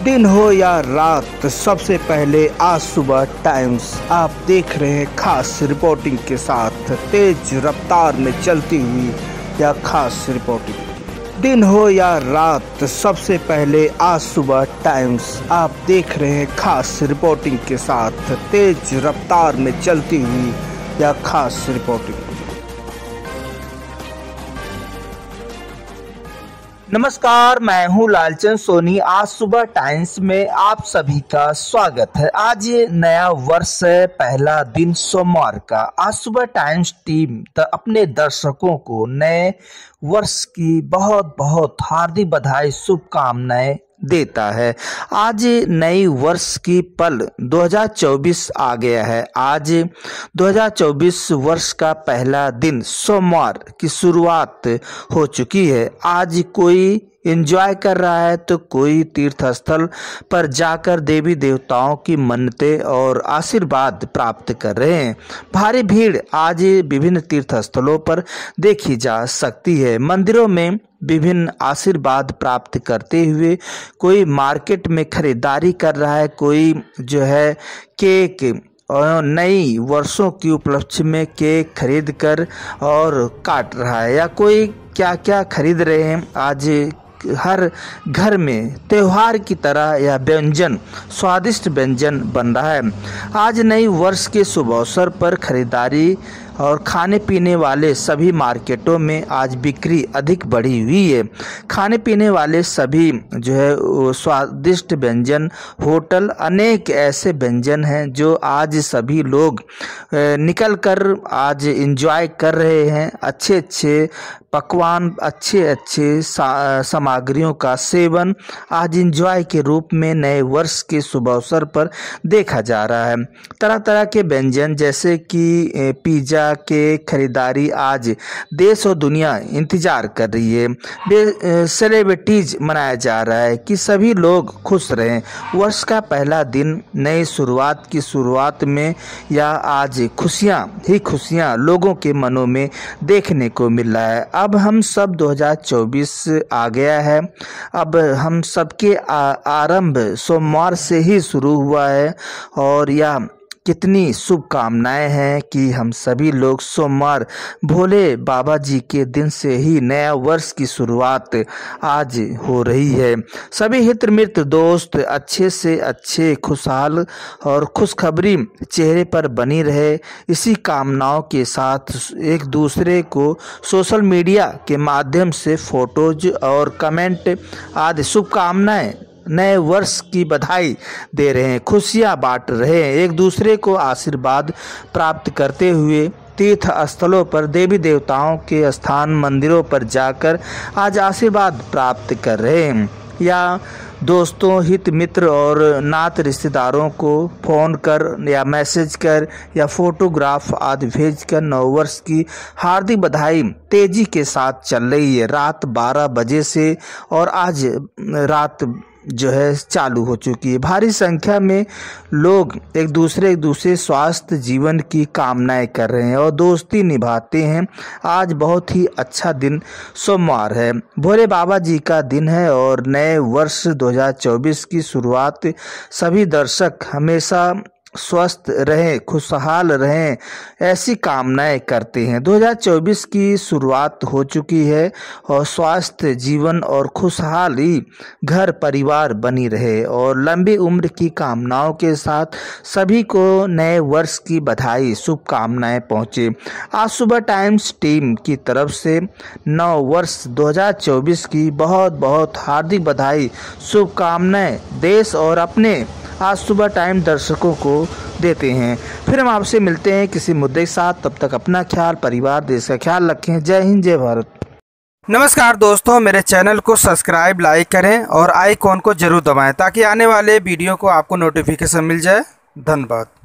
दिन हो या रात, सबसे पहले आज सुबह टाइम्स आप देख रहे हैं खास रिपोर्टिंग के साथ, तेज रफ्तार में चलती हुई यह खास रिपोर्टिंग। दिन हो या रात, सबसे पहले आज सुबह टाइम्स आप देख रहे हैं खास रिपोर्टिंग के साथ, तेज रफ्तार में चलती हुई यह खास रिपोर्टिंग। नमस्कार, मैं हूं लालचंद सोनी। आज सुबह टाइम्स में आप सभी का स्वागत है। आज नया वर्ष है, पहला दिन सोमवार का। आज सुबह टाइम्स टीम अपने दर्शकों को नए वर्ष की बहुत बहुत हार्दिक बधाई, शुभकामनाएं देता है। आज नई वर्ष की पल 2024 आ गया है। आज 2024 वर्ष का पहला दिन सोमवार की शुरुआत हो चुकी है। आज कोई एंजॉय कर रहा है तो कोई तीर्थ स्थल पर जाकर देवी देवताओं की मन्नतें और आशीर्वाद प्राप्त कर रहे हैं। भारी भीड़ आज विभिन्न तीर्थ स्थलों पर देखी जा सकती है। मंदिरों में विभिन्न आशीर्वाद प्राप्त करते हुए कोई मार्केट में खरीदारी कर रहा है, कोई जो है केक और नई वर्षों की उपलक्ष्य में केक खरीद कर और काट रहा है, या कोई क्या क्या खरीद रहे हैं। आज हर घर में त्योहार की तरह यह व्यंजन, स्वादिष्ट व्यंजन बन रहा है। आज नई वर्ष के शुभ अवसर पर खरीदारी और खाने पीने वाले सभी मार्केटों में आज बिक्री अधिक बढ़ी हुई है। खाने पीने वाले सभी जो है स्वादिष्ट व्यंजन, होटल, अनेक ऐसे व्यंजन हैं जो आज सभी लोग निकल कर आज एंजॉय कर रहे हैं। अच्छे अच्छे पकवान, अच्छे अच्छे सामग्रियों का सेवन आज एंजॉय के रूप में नए वर्ष के शुभ अवसर पर देखा जा रहा है। तरह तरह के व्यंजन जैसे कि पिज्जा के खरीदारी आज देश और दुनिया इंतजार कर रही है। सेलिब्रिटीज मनाया जा रहा है कि सभी लोग खुश रहें। वर्ष का पहला दिन नई शुरुआत की शुरुआत में या आज खुशियां ही खुशियां लोगों के मनों में देखने को मिल रहा है। अब हम सब 2024 आ गया है। अब हम सबके आरंभ सोमवार से ही शुरू हुआ है और यह कितनी शुभकामनाएं हैं कि हम सभी लोग सोमवार भोले बाबा जी के दिन से ही नया वर्ष की शुरुआत आज हो रही है। सभी हित मित्र दोस्त अच्छे से अच्छे, खुशहाल और खुशखबरी चेहरे पर बनी रहे, इसी कामनाओं के साथ एक दूसरे को सोशल मीडिया के माध्यम से फोटोज और कमेंट आदि शुभकामनाएं, नए वर्ष की बधाई दे रहे हैं, खुशियां बांट रहे हैं, एक दूसरे को आशीर्वाद प्राप्त करते हुए तीर्थ स्थलों पर, देवी देवताओं के स्थान मंदिरों पर जाकर आज आशीर्वाद प्राप्त कर रहे हैं, या दोस्तों, हित मित्र और नात रिश्तेदारों को फ़ोन कर या मैसेज कर या फोटोग्राफ आदि भेजकर नववर्ष की हार्दिक बधाई तेजी के साथ चल रही है। रात 12 बजे से और आज रात जो है चालू हो चुकी है। भारी संख्या में लोग एक दूसरे स्वास्थ्य जीवन की कामनाएं कर रहे हैं और दोस्ती निभाते हैं। आज बहुत ही अच्छा दिन सोमवार है, भोले बाबा जी का दिन है और नए वर्ष 2024 की शुरुआत सभी दर्शक हमेशा स्वस्थ रहें, खुशहाल रहें, ऐसी कामनाएं करते हैं। 2024 की शुरुआत हो चुकी है और स्वास्थ्य जीवन और खुशहाली घर परिवार बनी रहे और लंबी उम्र की कामनाओं के साथ सभी को नए वर्ष की बधाई, शुभकामनाएं पहुंचे। आज सुबह टाइम्स टीम की तरफ से नव वर्ष 2024 की बहुत बहुत हार्दिक बधाई, शुभकामनाएं देश और अपने आज सुबह टाइम दर्शकों को देते हैं। फिर हम आपसे मिलते हैं किसी मुद्दे के साथ। तब तक अपना ख्याल, परिवार, देश का ख्याल रखें। जय हिंद, जय भारत। नमस्कार दोस्तों, मेरे चैनल को सब्सक्राइब, लाइक करें और आइकॉन को जरूर दबाएं ताकि आने वाले वीडियो को आपको नोटिफिकेशन मिल जाए। धन्यवाद।